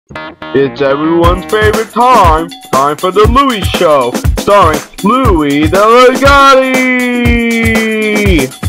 It's everyone's favorite time for the Louie Show, starring Louie the Legati!